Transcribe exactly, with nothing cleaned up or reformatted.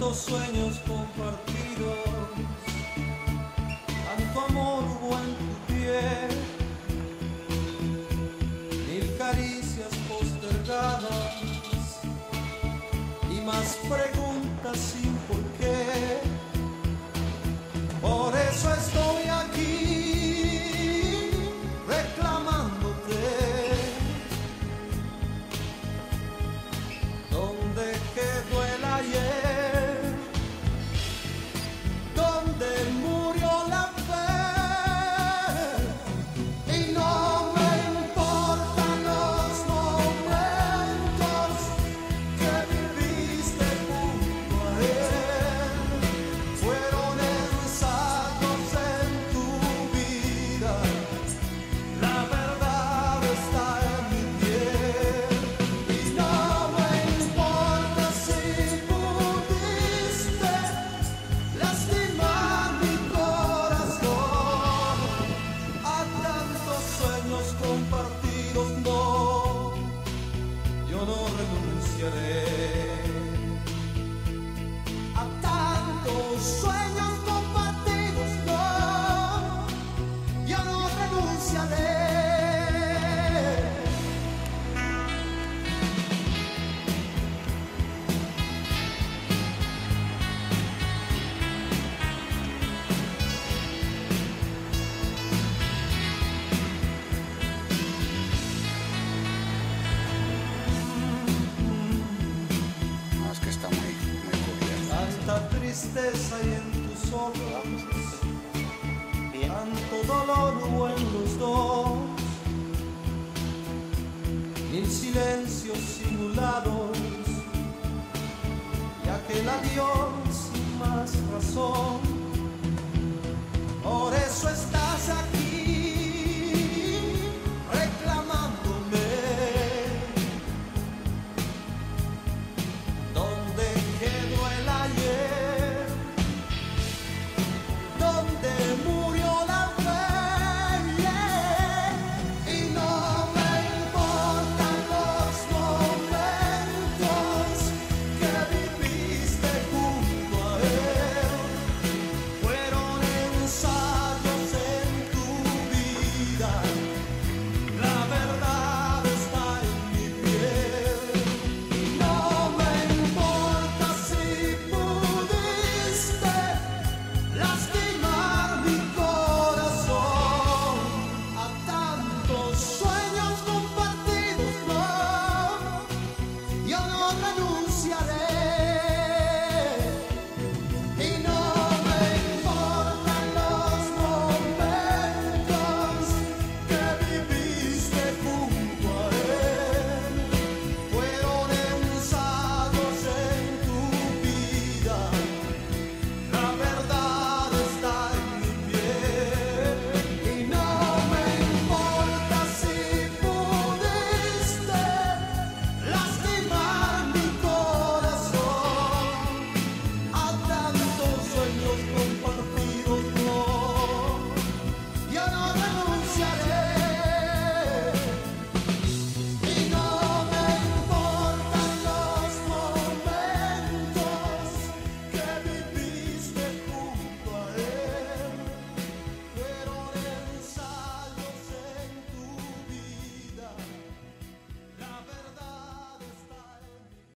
tantos sueños compartidos, tanto amor hubo en tu piel, mil caricias postergadas y más preguntas sin por qué. Por eso estoy aquí reclamándote. ¿Dónde quedó el ayer? ¿Dónde murió la fe? Y no me importan los momentos que viviste junto a él. Fueron ensayos en tu vida. La verdad está en mi piel. Y no me importa si pudiste lastimar mi corazón. A tantos sueños compartidos, no, yo no renunciaré. A tantos sueños compartidos, no, yo no renunciaré. No, es que está muy, muy cubierto. Tanta tristeza hay en tus ojos, tanto dolor hubo en los dos, mil silencios simulados y aquel adiós sin más razón. Por eso estás aquí reclamándome. ¿Dónde quedó el ayer? ¿Dónde murió la fe? Y no me importan los momentos que viviste junto a él. Fueron ensayos en tu vida. La verdad está en mi piel. Y no me importa si pudiste lastimar mi corazón. A tantos sueños compartidos, no, yo no renuncio.